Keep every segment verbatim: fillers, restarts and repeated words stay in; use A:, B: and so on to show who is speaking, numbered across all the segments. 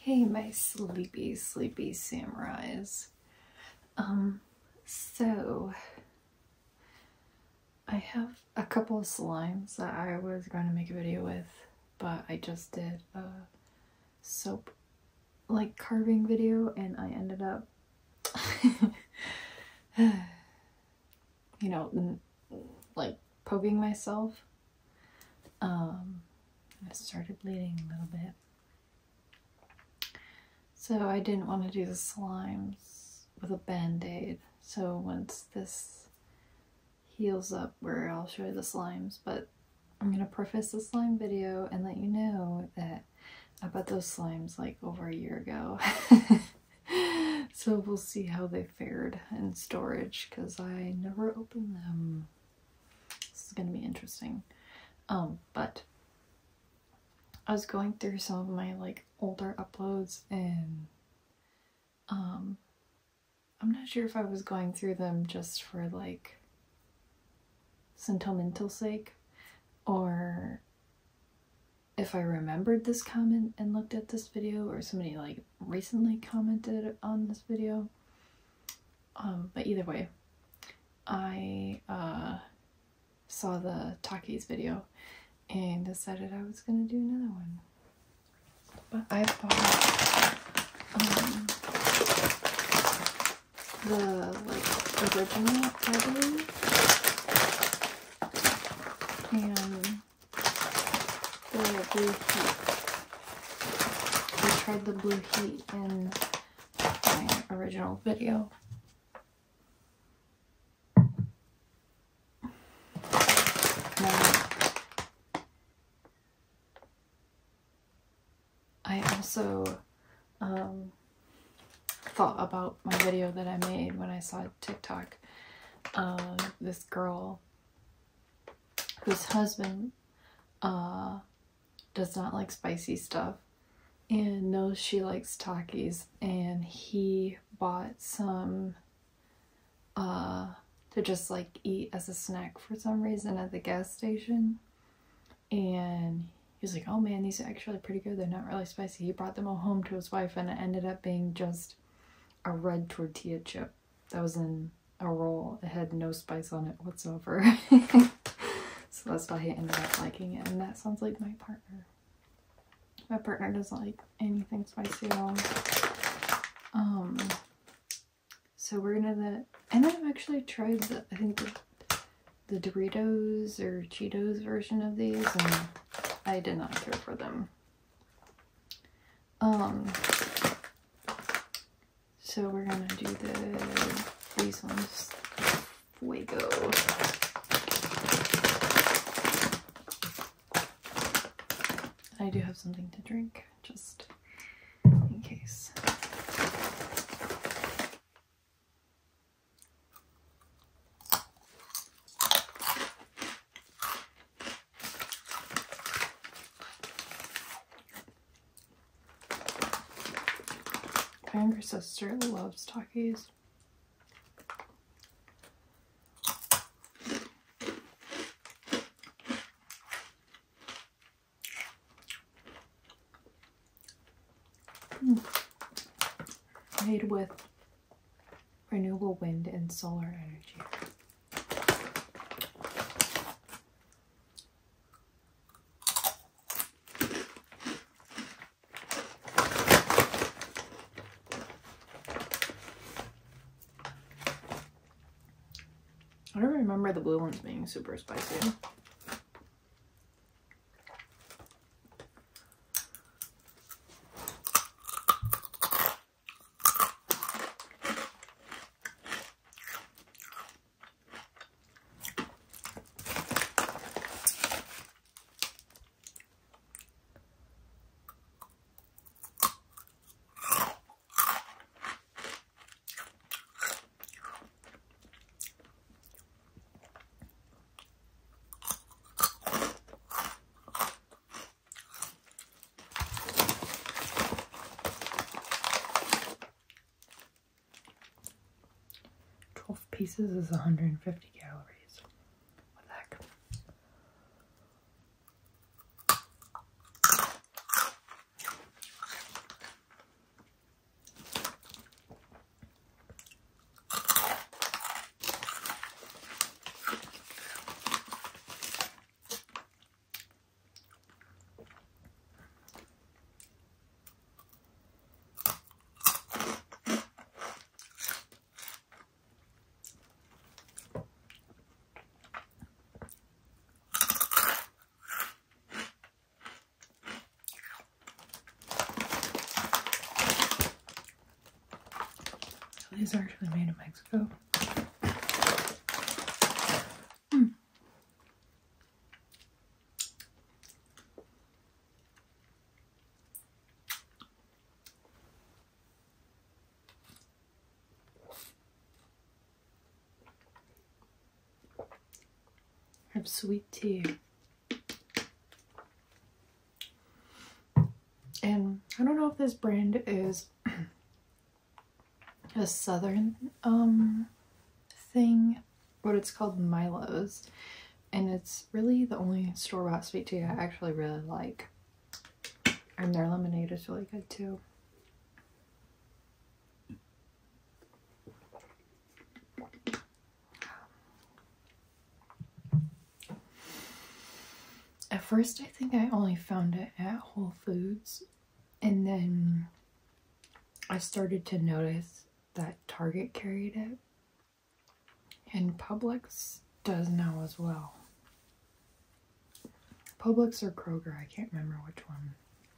A: Hey, my sleepy, sleepy samurais. Um, so I have a couple of slimes that I was going to make a video with, but I just did a soap like carving video and I ended up you know, like poking myself. Um, I started bleeding a little bit. So I didn't want to do the slimes with a band-aid. So once this heals up, where I'll show you the slimes, but I'm going to preface the slime video and let you know that I bought those slimes like over a year ago. So we'll see how they fared in storage because I never opened them. This is going to be interesting. Um, but I was going through some of my like older uploads and um, I'm not sure if I was going through them just for like sentimental sake or if I remembered this comment and looked at this video or somebody like recently commented on this video. Um, but either way, I uh, saw the Takis video and decided I was gonna do another one. But I bought um, the like original, I believe, and the Blue Heat. I tried the Blue Heat in my original video. Now, I also um, thought about my video that I made when I saw TikTok. Uh, this girl whose husband uh, does not like spicy stuff and knows she likes Takis, and he bought some uh, to just like eat as a snack for some reason at the gas station, and he was like, oh man, these are actually pretty good, they're not really spicy. He brought them all home to his wife and it ended up being just a red tortilla chip that was in a roll. It had no spice on it whatsoever. So that's why he ended up liking it, and that sounds like my partner. My partner doesn't like anything spicy at all. Um, so we're gonna, the, and I've actually tried the, I think the, the Doritos or Cheetos version of these, and I did not care for them. Um, so we're gonna do the, these ones, Fuego. I do have something to drink, just in case. My younger sister loves Takis. Made with renewable wind and solar energy. I don't remember the blue ones being super spicy. twelve pieces is one hundred fifty calories. What the heck? is actually made in Mexico. Mm. I have sweet tea. And I don't know if this brand is a southern um thing, but it's called Milo's, and it's really the only store-bought sweet tea I actually really like. And their lemonade is really good too. At first I think I only found it at Whole Foods, and then I started to notice that Target carried it, and Publix does now as well. Publix or Kroger, I can't remember which one.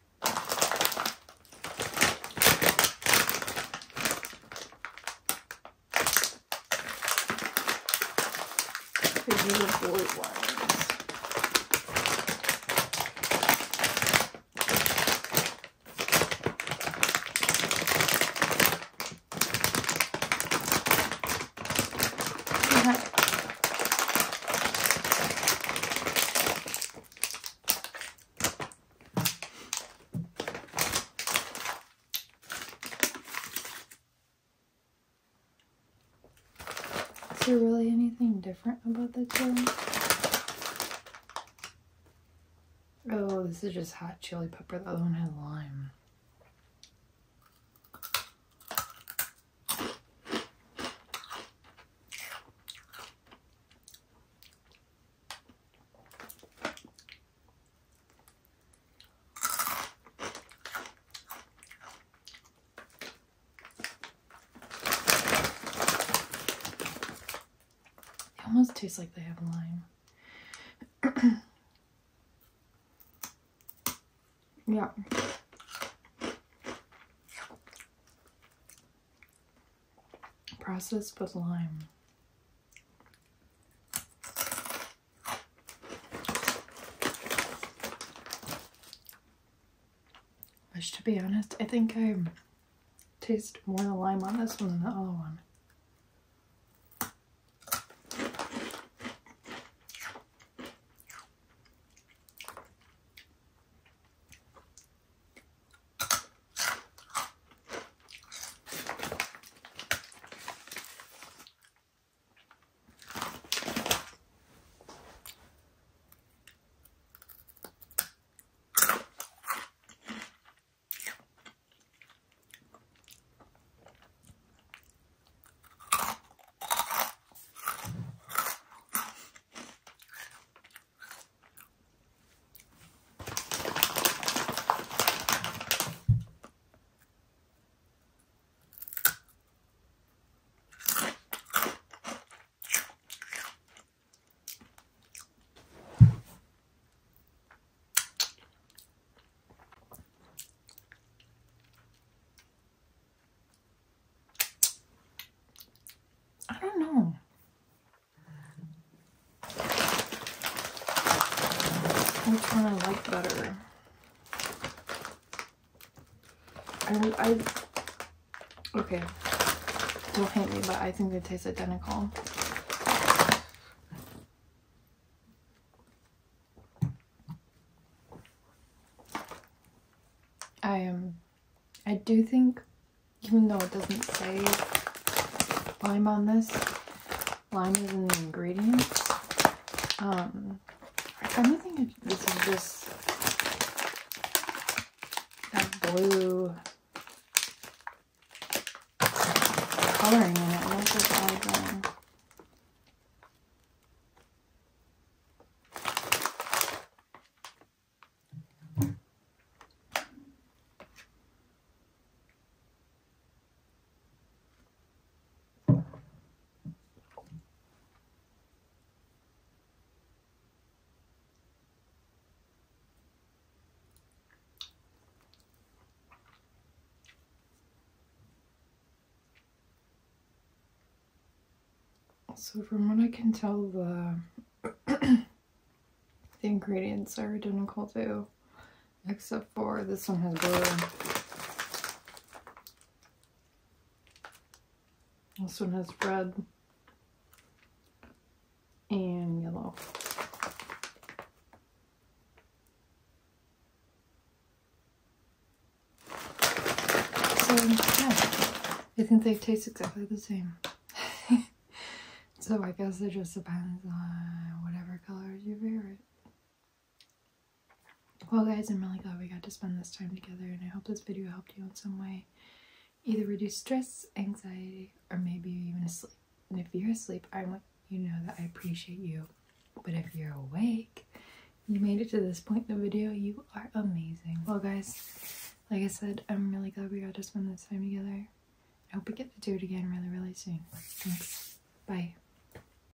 A: These are the blue ones. Is there really anything different about the two? Oh, this is just hot chili pepper. The other one had lime. Almost tastes like they have lime. Yeah. Processed with lime. Which, to be honest, I think I taste more the lime on this one than the other one. I don't know. Which one I like better? I, I, okay, don't hate me, but I think they taste identical. I am, um, I do think, even though it doesn't say lime on this, lime is in the ingredients. Um, I kind of think it, this is just that blue coloring in it, and that's just all done. So from what I can tell, the the ingredients are identical too, except for this one has blue. This one has red and yellow. So yeah, I think they taste exactly the same. So I guess it just depends on whatever color is your favorite. Well guys, I'm really glad we got to spend this time together, and I hope this video helped you in some way. Either reduce stress, anxiety, or maybe even asleep. And if you're asleep, I want you to know that I appreciate you. But if you're awake, you made it to this point in the video, you are amazing. Well guys, like I said, I'm really glad we got to spend this time together. I hope we get to do it again really, really soon. Thanks. Bye.